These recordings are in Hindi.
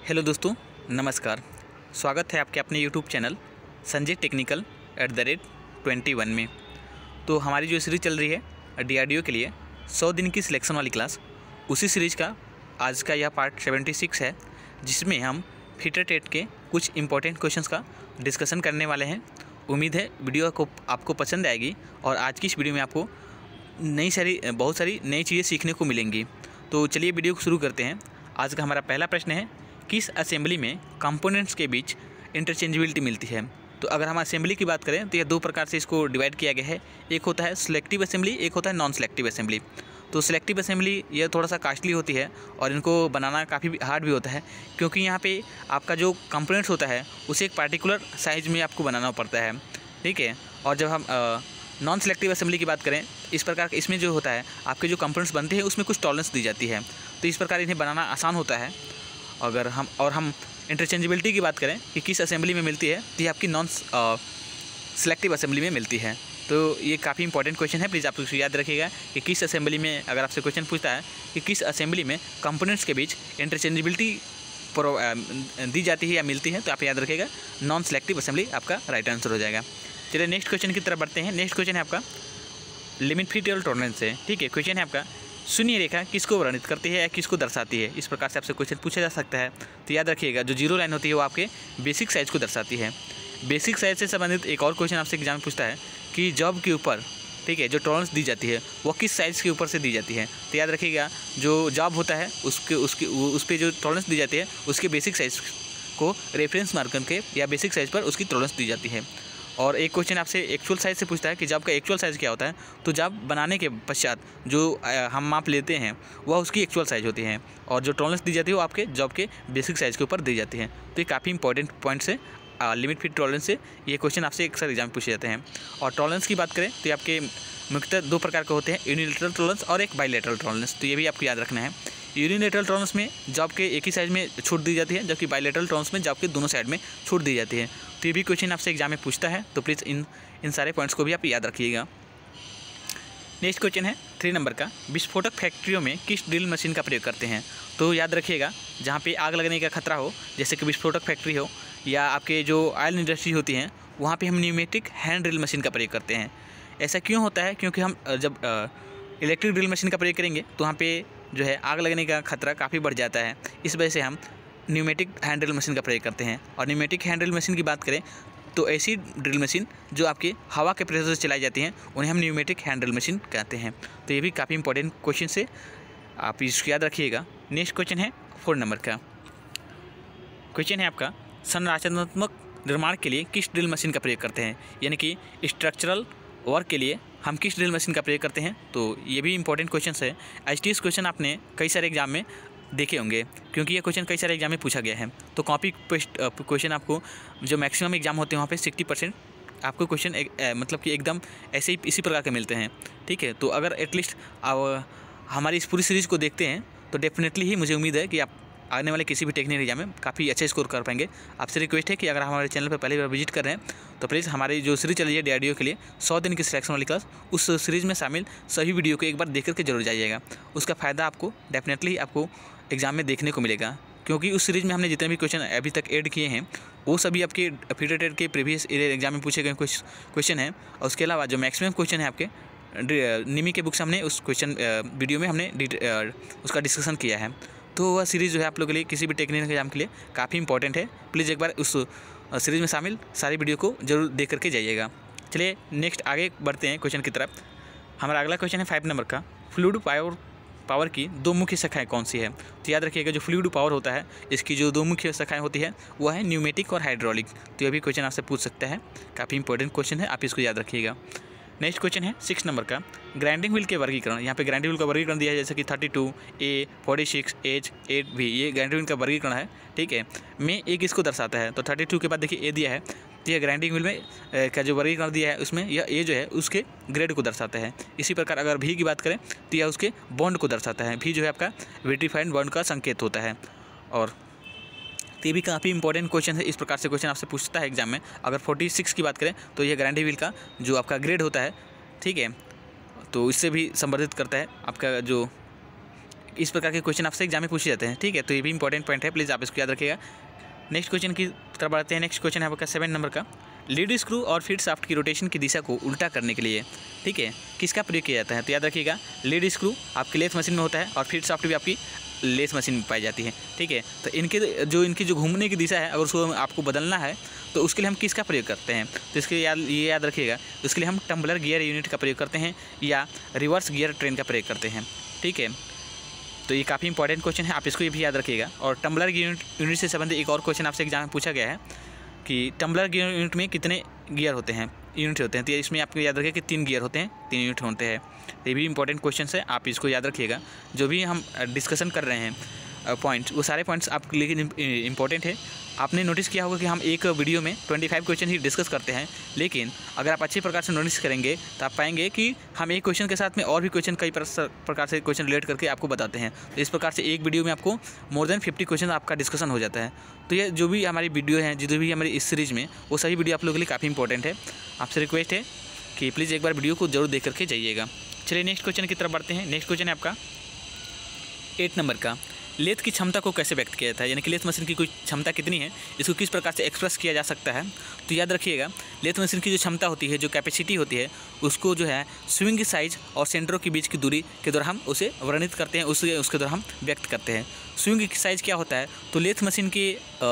हेलो दोस्तों, नमस्कार। स्वागत है आपके अपने यूट्यूब चैनल संजय टेक्निकल @21 में। तो हमारी जो सीरीज़ चल रही है DRDO के लिए 100 दिन की सिलेक्शन वाली क्लास, उसी सीरीज़ का आज का यह पार्ट 76 है, जिसमें हम फिटर टेट के कुछ इंपॉर्टेंट क्वेश्चंस का डिस्कशन करने वाले हैं। उम्मीद है वीडियो को आपको पसंद आएगी और आज की इस वीडियो में आपको बहुत सारी नई चीज़ें सीखने को मिलेंगी। तो चलिए वीडियो को शुरू करते हैं। आज का हमारा पहला प्रश्न है, किस असेंबली में कंपोनेंट्स के बीच इंटरचेंजेबिलिटी मिलती है। तो अगर हम असेंबली की बात करें तो यह दो प्रकार से इसको डिवाइड किया गया है। एक होता है सिलेक्टिव असेंबली, एक होता है नॉन सिलेक्टिव असेंबली। तो सिलेक्टिव असेंबली यह थोड़ा सा कॉस्टली होती है और इनको बनाना काफ़ी हार्ड भी होता है, क्योंकि यहाँ पे आपका जो कंपोनेंट्स होता है उसे एक पार्टिकुलर साइज़ में आपको बनाना पड़ता है, ठीक है। और जब हम नॉन सिलेक्टिव असेंबली की बात करें, इस प्रकार इसमें जो होता है आपके जो कंपोनेंट्स बनते हैं उसमें कुछ टॉलरेंस दी जाती है, तो इस प्रकार इन्हें बनाना आसान होता है। अगर हम इंटरचेंजेबिलिटी की बात करें कि किस असेंबली में मिलती है, तो ये आपकी नॉन सिलेक्टिव असेंबली में मिलती है। तो ये काफ़ी इंपॉर्टेंट क्वेश्चन है, प्लीज़ आप इसको याद रखिएगा कि किस असेंबली में, अगर आपसे क्वेश्चन पूछता है कि किस असेंबली में कंपोनेंट्स के बीच इंटरचेंजेबिलिटी दी जाती है या मिलती है, तो आप याद रखिएगा नॉन सिलेक्टिव असेंबली आपका राइट आंसर हो जाएगा। चलिए नेक्स्ट क्वेश्चन की तरफ बढ़ते हैं। नेक्स्ट क्वेश्चन है आपका लिमिट फ्री टॉलरेंस से, ठीक है। क्वेश्चन है आपका, शून्य रेखा किसको वर्णित करती है या किसको दर्शाती है। इस प्रकार से आपसे क्वेश्चन पूछा जा सकता है। तो याद रखिएगा जो जीरो लाइन होती है वो आपके बेसिक साइज़ को दर्शाती है। बेसिक साइज़ से संबंधित एक और क्वेश्चन आपसे एग्जाम में पूछता है कि जॉब के ऊपर, ठीक है, जो टॉलरेंस दी जाती है वो किस साइज़ के ऊपर से दी जाती है। तो याद रखिएगा जो जॉब होता है उस पर जो टॉलरेंस दी जाती है उसके बेसिक साइज़ को रेफरेंस मार्क करके या बेसिक साइज़ पर उसकी टॉलरेंस दी जाती है। और एक क्वेश्चन आपसे एक्चुअल साइज़ से पूछता है कि जॉब का एक्चुअल साइज़ क्या होता है। तो जॉब बनाने के पश्चात जो हम माप लेते हैं वह उसकी एक्चुअल साइज़ होती है, और जो टॉलरेंस दी जाती है वो आपके जॉब के बेसिक साइज़ के ऊपर दी जाती है। तो ये काफ़ी इंपॉर्टेंट पॉइंट्स है लिमिट फिट टॉलरेंस से। ये क्वेश्चन आपसे अक्सर एग्जाम में पूछे जाते हैं। और टॉलरेंस की बात करें तो ये आपके मुख्यतः दो प्रकार के होते हैं, यूनिलेटरल टॉलरेंस और एक बाइलेटरल टॉलरेंस। तो ये भी आपको याद रखना है। यूनिलेटरल टॉलरेंस में जॉब के एक ही साइज़ में छूट दी जाती है, जबकि बाइलेटरल टॉलरेंस में जॉब के दोनों साइड में छूट दी जाती है। तो ये भी क्वेश्चन आपसे एग्जाम में पूछता है, तो प्लीज़ इन सारे पॉइंट्स को भी आप याद रखिएगा। नेक्स्ट क्वेश्चन है 3 नंबर का, विस्फोटक फैक्ट्रियों में किस ड्रिल मशीन का प्रयोग करते हैं। तो याद रखिएगा जहाँ पे आग लगने का खतरा हो, जैसे कि विस्फोटक फैक्ट्री हो या आपके जो ऑयल इंडस्ट्री होती हैं, वहाँ पे हम न्यूमेटिक हैंड ड्रिल मशीन का प्रयोग करते हैं। ऐसा क्यों होता है? क्योंकि हम जब इलेक्ट्रिक ड्रिल मशीन का प्रयोग करेंगे तो वहाँ पे जो है आग लगने का खतरा काफ़ी बढ़ जाता है। इस वजह से हम न्यूमेटिक हैंड ड्रिल मशीन का प्रयोग करते हैं। और न्यूमेटिक हैंड ड्रिल मशीन की बात करें तो ऐसी ड्रिल मशीन जो आपके हवा के प्रेशर से चलाई जाती हैं उन्हें हम न्यूमेटिक हैंड ड्रिल मशीन कहते हैं। तो ये भी काफ़ी इंपॉर्टेंट क्वेश्चन से आप इसको याद रखिएगा। नेक्स्ट क्वेश्चन है 4 नंबर का। क्वेश्चन है आपका, संरचनात्मक निर्माण के लिए किस ड्रिल मशीन का प्रयोग करते हैं, यानी कि स्ट्रक्चरल वर्क के लिए हम किस ड्रिल मशीन का प्रयोग करते हैं। तो ये भी इंपॉर्टेंट क्वेश्चन है। ISTS क्वेश्चन आपने कई सारे एग्जाम में देखे होंगे, क्योंकि ये क्वेश्चन कई सारे एग्जाम में पूछा गया है। तो कॉपी पेस्ट क्वेश्चन आपको जो मैक्सिमम एग्जाम होते हैं वहाँ पे 60% आपको क्वेश्चन मतलब कि एकदम ऐसे ही इसी प्रकार के मिलते हैं, ठीक है। तो अगर एटलीस्ट हमारी इस पूरी सीरीज़ को देखते हैं तो डेफिनेटली ही मुझे उम्मीद है कि आप आने वाले किसी भी टेक्निकल एग्जाम में काफ़ी अच्छा स्कोर कर पाएंगे। आपसे रिक्वेस्ट है कि अगर हमारे चैनल पर पहली बार विजिट कर रहे हैं तो प्लीज़ हमारी जो सीरीज चल रही है DRDO के लिए 100 दिन की सिलेक्शन वाली क्लास, उस सीरीज़ में शामिल सभी वीडियो को एक बार देख करके जरूर जाइएगा। उसका फ़ायदा आपको डेफिनेटली आपको एग्जाम में देखने को मिलेगा, क्योंकि उस सीरीज़ में हमने जितने भी क्वेश्चन अभी तक ऐड किए हैं वो सभी आपके फिटर टेट के प्रीवियस एग्जाम में पूछे गए क्वेश्चन हैं। और उसके अलावा जो मैक्सिमम क्वेश्चन है आपके निमी के बुक से हमने उस क्वेश्चन वीडियो में हमने उसका डिस्कशन किया है। तो वह सीरीज़ जो है आप लोगों के लिए किसी भी टेक्निकल एग्जाम के लिए काफ़ी इंपॉर्टेंट है। प्लीज़ एक बार उस सीरीज़ में शामिल सारी वीडियो को जरूर देख करके जाइएगा। चलिए नेक्स्ट आगे बढ़ते हैं क्वेश्चन की तरफ। हमारा अगला क्वेश्चन है 5 नंबर का, फ्लूइड पावर की दो मुख्य शाखाएं कौन सी है। तो याद रखिएगा जो फ्लूइड पावर होता है इसकी जो दो मुख्य शाखाएं होती है वह है न्यूमेटिक और हाइड्रोलिक। तो ये भी क्वेश्चन आपसे पूछ सकता है, काफ़ी इंपॉर्टेंट क्वेश्चन है, आप इसको याद रखिएगा। नेक्स्ट क्वेश्चन है 6 नंबर का, ग्राइंडिंग व्हील के वर्गीकरण। यहाँ पे ग्राइंडिंग व्हील का वर्गीकरण दिया है, जैसे कि 32A, 46H, 8B, ये ग्राइंडिंग व्हील का वर्गीकरण है, ठीक है। में एक इसको दर्शाता है, तो 32 के बाद देखिए A दिया है, तो यह ग्राइंडिंग व्हील में का जो वर्गीकरण दिया है उसमें यह A जो है उसके ग्रेड को दर्शाता है। इसी प्रकार अगर V की बात करें तो यह उसके बॉन्ड को दर्शाता है। V जो है आपका विट्रीफाइड बॉन्ड का संकेत होता है। और ये भी काफ़ी इंपॉर्टेंट क्वेश्चन है। इस प्रकार से क्वेश्चन आपसे पूछता है एग्जाम में। अगर 46 की बात करें तो यह ग्राइंडिंग व्हील का जो आपका ग्रेड होता है, ठीक है, तो इससे भी संबंधित करता है आपका जो इस प्रकार के क्वेश्चन आपसे एग्जाम में पूछे जाते हैं। ठीक है, तो ये भी इंपॉर्टेंट पॉइंट है, प्लीज़ आप इसको याद रखिएगा। नेक्स्ट क्वेश्चन की तरफ बढ़ते हैं। नेक्स्ट क्वेश्चन है आपका 7 नंबर का, लीड स्क्रू और फीड शाफ्ट की रोटेशन की दिशा को उल्टा करने के लिए, ठीक है, किसका प्रयोग किया जाता है? तो याद रखिएगा, लीड स्क्रू आपकी लेथ मशीन में होता है और फीड शाफ्ट भी आपकी लेथ मशीन में पाई जाती है। ठीक है, तो इनकी जो घूमने की दिशा है, अगर उसको आपको बदलना है तो उसके लिए हम किसका प्रयोग करते हैं? तो इसके ये याद रखिएगा, उसके लिए हम टम्बलर गियर यूनिट का प्रयोग करते हैं या रिवर्स गियर ट्रेन का प्रयोग करते हैं। ठीक है, तो ये काफ़ी इंपॉर्टेंट क्वेश्चन है, आप इसको ये भी याद रखिएगा। और टम्बलर यूनिट से संबंधित एक और क्वेश्चन आपसे एग्जाम में पूछा गया है कि टम्बलर गियर यूनिट में कितने गियर होते हैं, यूनिट होते हैं? तो इसमें आपको याद रखिए कि 3 गियर होते हैं, 3 यूनिट होते हैं। ये भी इंपॉर्टेंट क्वेश्चन है, आप इसको याद रखिएगा। जो भी हम डिस्कशन कर रहे हैं पॉइंट्स, वो सारे पॉइंट्स आपके लिए इंपॉर्टेंट है। आपने नोटिस किया होगा कि हम एक वीडियो में 25 क्वेश्चन ही डिस्कस करते हैं, लेकिन अगर आप अच्छे प्रकार से नोटिस करेंगे तो आप पाएंगे कि हम एक क्वेश्चन के साथ में और भी क्वेश्चन कई प्रकार से क्वेश्चन रिलेट करके आपको बताते हैं। तो इस प्रकार से एक वीडियो में आपको मोर देन 50 क्वेश्चन आपका डिस्कशन हो जाता है। तो ये जो भी हमारी वीडियो है, जो भी हमारी इस सीरीज़ में, वो सभी वीडियो आप लोगों के लिए काफ़ी इंपॉर्टेंट है। आपसे रिक्वेस्ट है कि प्लीज़ एक बार वीडियो को जरूर देख करके जाइएगा। चलिए नेक्स्ट क्वेश्चन की तरफ बढ़ते हैं। नेक्स्ट क्वेश्चन है आपका 8 नंबर का, लेथ की क्षमता को कैसे व्यक्त किया जाता है, यानी कि लेथ मशीन की कोई क्षमता कितनी है, इसको किस प्रकार से एक्सप्रेस किया जा सकता है? तो याद रखिएगा, लेथ मशीन की जो क्षमता होती है, जो कैपेसिटी होती है, उसको जो है स्विंग साइज और सेंटरों के बीच की दूरी के द्वारा हम उसे वर्णित करते हैं, उसके द्वारा हम व्यक्त करते हैं। स्विंग साइज क्या होता है? तो लेथ मशीन के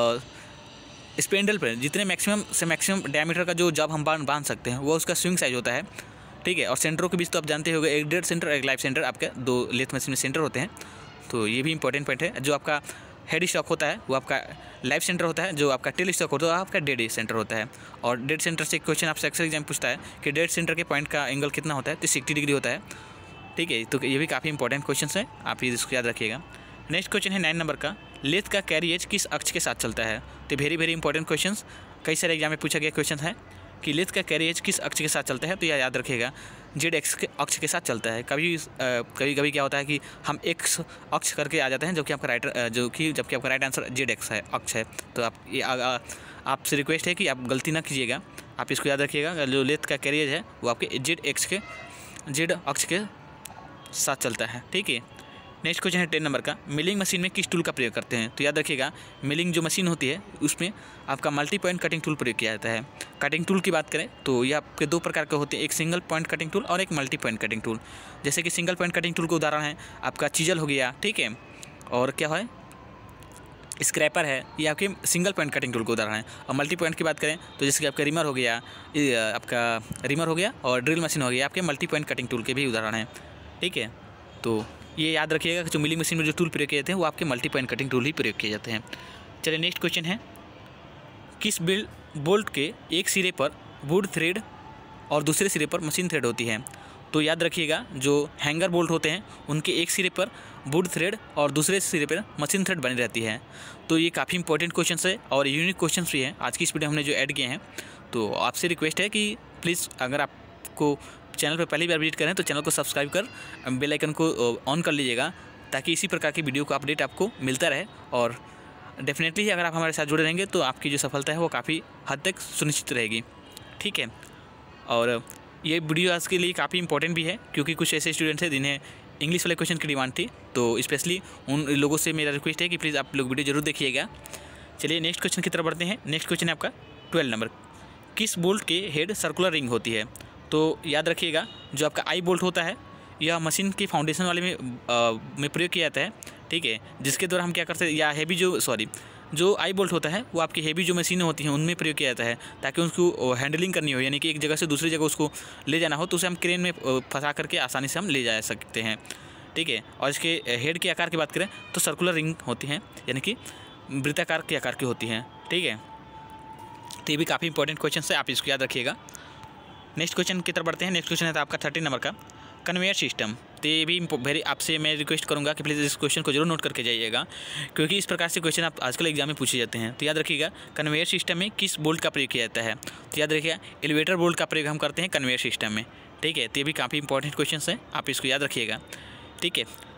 स्पेंडल पर जितने मैक्सिमम से मैक्सिमम डायमीटर का जो जब हम बांध सकते हैं, वो उसका स्विंग साइज होता है। ठीक है, और सेंटरों के बीच तो आप जानते होंगे, एक डेड सेंटर और एक लाइव सेंटर, आपके 2 लेथ मशीन में सेंटर होते हैं। तो ये भी इंपॉर्टेंट पॉइंट है। जो आपका हेड स्टॉक होता है वो आपका लाइव सेंटर होता है, जो आपका टेल स्टॉक होता है वो आपका डेड सेंटर होता है। और डेड सेंटर से एक क्वेश्चन आपसे अक्सर एग्जाम पूछता है कि डेड सेंटर के पॉइंट का एंगल कितना होता है? तो 60 डिग्री होता है। ठीक है, तो ये भी काफ़ी इंपॉर्टेंट क्वेश्चन है, आप इसको याद रखिएगा। नेक्स्ट क्वेश्चन है 9 नंबर का, लेथ का कैरिएज किस अक्ष के साथ चलता है? तो वेरी इंपॉर्टेंट क्वेश्चन, कई सारे एग्जाम में पूछा गया क्वेश्चन है कि लेथ का कैरिएज किस अक्ष के साथ चलता है? तो यह याद रखिएगा, जेड एक्स के अक्ष के साथ चलता है। कभी क्या होता है कि हम एक्स अक्ष करके आ जाते हैं, जबकि आपका राइट आंसर जेड एक्स है, अक्ष है। तो आपसे रिक्वेस्ट है कि आप गलती ना कीजिएगा, आप इसको याद रखिएगा। जो लेथ का कैरिएज है वो आपके जेड अक्ष के साथ चलता है। ठीक है, नेक्स्ट क्वेश्चन है 10 नंबर का, मिलिंग मशीन में किस टूल का प्रयोग करते हैं? तो याद रखिएगा, मिलिंग जो मशीन होती है उसमें आपका मल्टी पॉइंट कटिंग टूल प्रयोग किया जाता है। कटिंग टूल की बात करें तो ये आपके 2 प्रकार के होते हैं, एक सिंगल पॉइंट कटिंग टूल और एक मल्टी पॉइंट कटिंग टूल। जैसे कि सिंगल पॉइंट कटिंग टूल का उदाहरण है आपका चीजल हो गया, ठीक है, और क्या है, स्क्रैपर है, ये आपके सिंगल पॉइंट कटिंग टूल का उदाहरण है। और मल्टी पॉइंट की बात करें तो जैसे कि आपका रिमर हो गया और ड्रिल मशीन हो गया, आपके मल्टी पॉइंट कटिंग टूल के भी उदाहरण हैं। ठीक है, तो ये याद रखिएगा कि जो मिलिंग मशीन में जो टूल प्रयोग किए जाते हैं वो आपके मल्टी पॉइंट कटिंग टूल ही प्रयोग किए जाते हैं। चलिए नेक्स्ट क्वेश्चन है, किस बोल्ट के एक सिरे पर वुड थ्रेड और दूसरे सिरे पर मशीन थ्रेड होती है? तो याद रखिएगा, जो हैंगर बोल्ट होते हैं उनके एक सिरे पर वुड थ्रेड और दूसरे सिरे पर मशीन थ्रेड बनी रहती है। तो ये काफ़ी इंपॉर्टेंट क्वेश्चन है और यूनिक क्वेश्चन भी हैं आज की इस वीडियो हमने जो ऐड किए हैं। तो आपसे रिक्वेस्ट है कि प्लीज़ अगर आपको चैनल पर पहली बार विजिट करें तो चैनल को सब्सक्राइब कर बेल आइकन को ऑन कर लीजिएगा, ताकि इसी प्रकार की वीडियो का अपडेट आपको मिलता रहे। और डेफिनेटली अगर आप हमारे साथ जुड़े रहेंगे तो आपकी जो सफलता है वो काफ़ी हद तक सुनिश्चित रहेगी। ठीक है, और ये वीडियो आज के लिए काफ़ी इंपॉर्टेंट भी है, क्योंकि कुछ ऐसे स्टूडेंट्स हैं जिन्हें इंग्लिश वाले क्वेश्चन की डिमांड थी। तो स्पेशली उन लोगों से मेरा रिक्वेस्ट है कि प्लीज़ आप लोग वीडियो जरूर देखिएगा। चलिए नेक्स्ट क्वेश्चन की तरफ बढ़ते हैं। नेक्स्ट क्वेश्चन है आपका 12 नंबर, किस बोल्ट के हेड सर्कुलर रिंग होती है? तो याद रखिएगा, जो आपका आई बोल्ट होता है यह मशीन की फाउंडेशन वाले में प्रयोग किया जाता है। ठीक है, जिसके द्वारा हम क्या करते हैं, या जो आई बोल्ट होता है वो आपकी हेवी जो मशीनें होती हैं उनमें प्रयोग किया जाता है, ताकि उसको हैंडलिंग करनी हो, यानी कि एक जगह से दूसरी जगह उसको ले जाना हो तो उसे हम क्रेन में फंसा करके आसानी से हम ले जा सकते हैं। ठीक है, और इसके हेड के आकार की बात करें तो सर्कुलर रिंग होती हैं, यानी कि वृत्ताकार के आकार की होती हैं। ठीक है, तो ये भी काफ़ी इंपॉर्टेंट क्वेश्चन है, आप इसको याद रखिएगा। नेक्स्ट क्वेश्चन की तरफ बढ़ते हैं। नेक्स्ट क्वेश्चन है आपका 13 नंबर का, कन्वेयर सिस्टम। तो ये भी आपसे मैं रिक्वेस्ट करूंगा कि प्लीज़ इस क्वेश्चन को जरूर नोट करके जाइएगा, क्योंकि इस प्रकार से क्वेश्चन आप आजकल एग्जाम में पूछे जाते हैं। तो याद रखिएगा, कन्वेयर सिस्टम में किस बोल्ट का प्रयोग किया जाता है? तो याद रखिएगा, एलिवेटर बोल्ट का प्रयोग हम करते हैं कन्वेयर सिस्टम में। ठीक है, तो ये भी काफ़ी इंपॉर्टेंट क्वेश्चन है, आप इसको याद रखिएगा। ठीक है,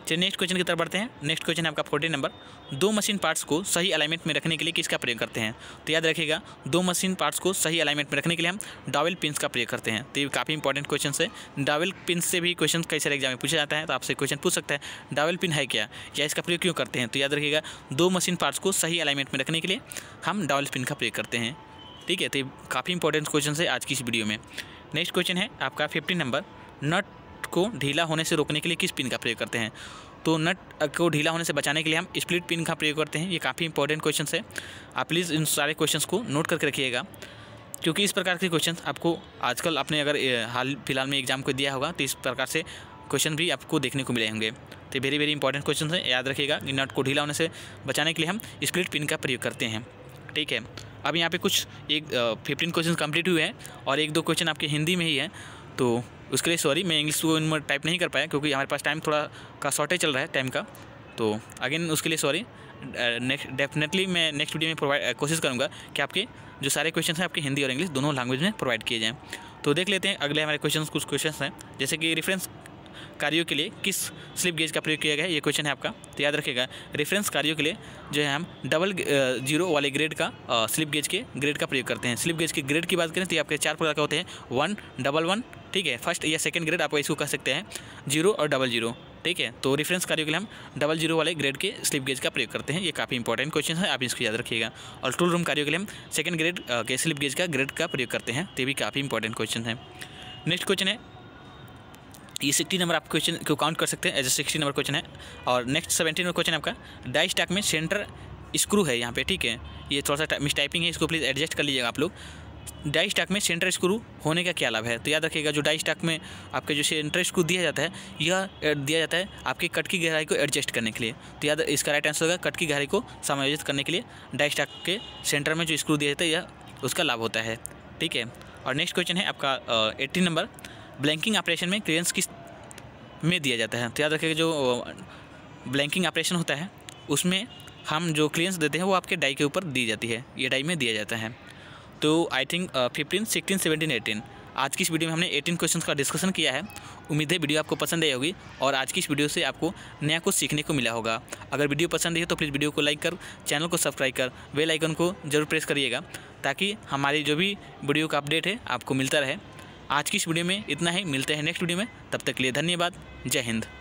चलिए नेक्स्ट क्वेश्चन की तरफ बढ़ते हैं। नेक्स्ट क्वेश्चन है आपका 14 नंबर, 2 मशीन पार्ट्स को सही अलाइनमेंट में रखने के लिए किसका प्रयोग करते हैं? तो याद रखिएगा 2 मशीन पार्ट्स को सही अलाइनमेंट में रखने के लिए हम डॉवेल पिन्स का प्रयोग करते हैं। तो ये काफ़ी इंपॉर्टेंट क्वेश्चन है। डॉवेल पिन से भी क्वेश्चन कई सारे एग्जाम में पूछा जाता है, तो आपसे क्वेश्चन पूछ सकता है डॉवेल पिन है क्या या इसका प्रयोग क्यों करते हैं? तो याद रखिएगा 2 मशीन पार्ट्स को सही अलाइनमेंट में रखने के लिए हम डॉवेल पिन का प्रयोग करते हैं। ठीक है, तो काफ़ी इंपॉर्टेंट क्वेश्चन है आज की इस वीडियो में। नेक्स्ट क्वेश्चन है आपका 15 नंबर, नट को ढीला होने से रोकने के लिए किस पिन का प्रयोग करते हैं? तो नट को ढीला होने से बचाने के लिए हम स्प्लिट पिन का प्रयोग करते हैं। ये काफ़ी इंपॉर्टेंट क्वेश्चन है, आप प्लीज़ इन सारे क्वेश्चंस को नोट करके रखिएगा, क्योंकि इस प्रकार के क्वेश्चन आपको आजकल आपने अगर हाल फिलहाल में एग्जाम को दिया होगा तो इस प्रकार से क्वेश्चन भी आपको देखने को मिले होंगे। तो वेरी वेरी इंपॉर्टेंट क्वेश्चन है, याद रखिएगा कि नट को ढीला होने से बचाने के लिए हम स्प्लिट पिन का प्रयोग करते हैं। ठीक है, अब यहाँ पे कुछ 15 क्वेश्चन कंप्लीट हुए हैं और 1-2 क्वेश्चन आपके हिंदी में ही है, तो उसके लिए सॉरी, मैं इंग्लिश को इनमें टाइप नहीं कर पाया क्योंकि हमारे पास टाइम थोड़ा का शॉर्टेज चल रहा है टाइम का, तो अगेन उसके लिए सॉरी। डेफिनेटली मैं नेक्स्ट वीडियो में प्रोवाइड कोशिश करूँगा कि आपके जो सारे क्वेश्चन हैं आपके हिंदी और इंग्लिश दोनों लैंग्वेज में प्रोवाइड किए जाएँ। तो देख लेते हैं अगले हमारे क्वेश्चन, कुछ क्वेश्चन हैं जैसे कि रेफरेंस कार्यों के लिए किस स्लिप गेज का प्रयोग किया गया है, ये क्वेश्चन है आपका। तो याद रखिएगा रेफरेंस कार्यों के लिए जो है हम डबल जीरो वाले ग्रेड का स्लिप गेज के ग्रेड का प्रयोग करते हैं। स्लिप गेज के ग्रेड की बात करें तो ये आपके 4 प्रकार के होते हैं, 1, 1, ठीक है, फर्स्ट या सेकंड ग्रेड आप इसको कह सकते हैं, 0 और 00। ठीक है, तो रेफरेंस कार्यों के लिए हम 00 वाले ग्रेड के स्लिप गेज का प्रयोग करते हैं। ये काफ़ी इंपॉर्टेंट क्वेश्चन है, आप इसको याद रखिएगा। और टूल रूम कार्यों के लिए हम सेकंड ग्रेड के स्लिप गेज का ग्रेड का प्रयोग करते हैं। तो ये भी काफ़ी इंपॉर्टेंट क्वेश्चन है। नेक्स्ट क्वेश्चन है, ये 60 नंबर आप क्वेश्चन को काउंट कर सकते हैं एज ए 60 नंबर क्वेश्चन है। और नेक्स्ट 17 नंबर क्वेश्चन आपका, डाई स्टैक में सेंटर स्क्रू है यहाँ पे। ठीक है, ये थोड़ा सा मिस टाइपिंग है, इसको प्लीज़ एडजस्ट कर लीजिएगा आप लोग। डाई स्टैक में सेंटर स्क्रू होने का क्या लाभ है? तो याद रखिएगा जो डाई स्टैक में आपके जो सेंटर स्क्रू दिया जाता है, यह दिया जाता है आपकी कट की गहराई को एडजस्ट करने के लिए। तो याद इसका राइट आंसर होगा कट की गहराई को समायोजित करने के लिए डाई स्टैक के सेंटर में जो स्क्रू दिया जाता है यह उसका लाभ होता है। ठीक है, और नेक्स्ट क्वेश्चन है आपका 18 नंबर, ब्लैंकिंग ऑपरेशन में क्लियरेंस किस में दिया जाता है? तो याद रखिएगा जो ब्लैंकिंग ऑपरेशन होता है उसमें हम जो क्लियरेंस देते हैं वो आपके डाई के ऊपर दी जाती है, ये डाई में दिया जाता है। तो आई थिंक 15, 16, 17, 18 आज की इस वीडियो में हमने 18 क्वेश्चंस का डिस्कशन किया है। उम्मीद है वीडियो आपको पसंद आई होगी और आज की इस वीडियो से आपको नया कुछ सीखने को मिला होगा। अगर वीडियो पसंद आई है तो प्लीज़ वीडियो को लाइक कर, चैनल को सब्सक्राइब कर, बेल आइकन को जरूर प्रेस करिएगा ताकि हमारी जो भी वीडियो का अपडेट है आपको मिलता रहे। आज की इस वीडियो में इतना ही, मिलते हैं नेक्स्ट वीडियो में, तब तक के लिए धन्यवाद। जय हिंद।